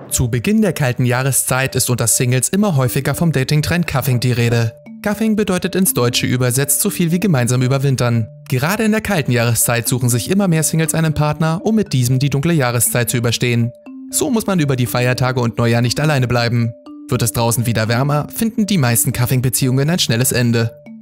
Zu Beginn der kalten Jahreszeit ist unter Singles immer häufiger vom Dating-Trend Cuffing die Rede. Cuffing bedeutet ins Deutsche übersetzt so viel wie gemeinsam überwintern. Gerade in der kalten Jahreszeit suchen sich immer mehr Singles einen Partner, um mit diesem die dunkle Jahreszeit zu überstehen. So muss man über die Feiertage und Neujahr nicht alleine bleiben. Wird es draußen wieder wärmer, finden die meisten Cuffing-Beziehungen ein schnelles Ende.